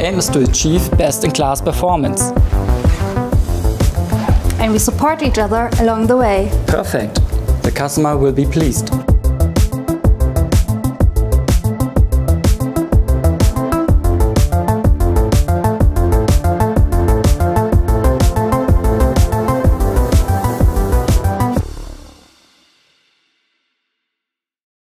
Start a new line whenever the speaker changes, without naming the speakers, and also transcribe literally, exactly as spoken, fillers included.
aim is to achieve best-in-class performance.
And we support each other along the way.
Perfect. The customer will be pleased.